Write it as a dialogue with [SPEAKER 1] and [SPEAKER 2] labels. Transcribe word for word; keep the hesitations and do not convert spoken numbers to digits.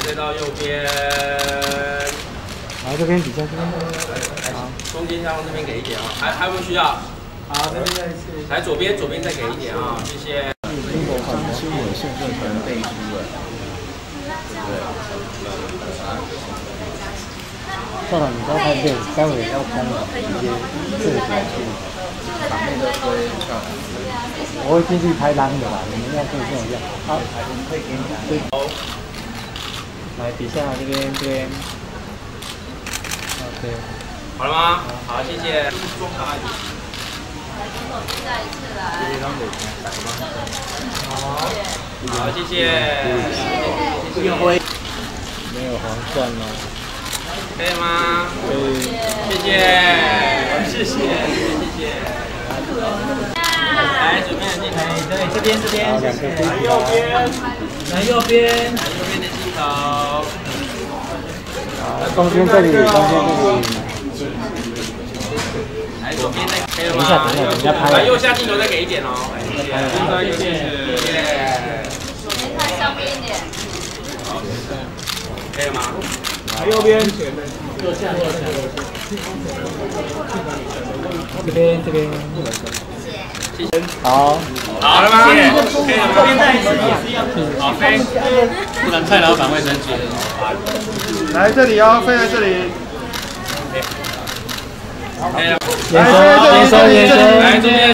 [SPEAKER 1] 再到右边。
[SPEAKER 2] 来这边底下这边。
[SPEAKER 1] 好，中间下方这边给一点啊，还还有没有需要？好，这边再一次。来左边，左边再给一点啊，谢谢。
[SPEAKER 3] 英国新新闻现在可能背书了。对。
[SPEAKER 2] 校长，你刚才练，待会要空了，直接这个角度。
[SPEAKER 3] 场内的推上。
[SPEAKER 2] 我会进去拍单的啦，你们要跟我一样。好，可以给你拿。来底下这边这边。OK。
[SPEAKER 1] 好了吗？好，谢谢。
[SPEAKER 4] 从手机再一次来。
[SPEAKER 1] 好，好，谢谢。
[SPEAKER 2] 没有灰，没有黄钻哦。
[SPEAKER 1] 可以吗？
[SPEAKER 2] 可以。
[SPEAKER 1] 谢谢，谢谢，谢谢。来，左边的镜头，对，这边这边，来右边，来右边，来右边的镜头。
[SPEAKER 2] 中间这里，中间这里。
[SPEAKER 1] 来左边再可以了吗？
[SPEAKER 2] 等一下，等一下，等一下拍。
[SPEAKER 1] 来右下镜头再给一点哦，谢谢，谢谢，谢谢。
[SPEAKER 4] 看上面一点。
[SPEAKER 1] 好，可以了吗？
[SPEAKER 2] 来右边，右下，右下。这边，这边。好，
[SPEAKER 1] 好了吗？可以了，这边再一次，好飞。不然蔡老板会生气。
[SPEAKER 2] 来这里哦，飞在这里。
[SPEAKER 1] 可以了。
[SPEAKER 2] 延伸，延伸，延伸。
[SPEAKER 1] 来这边。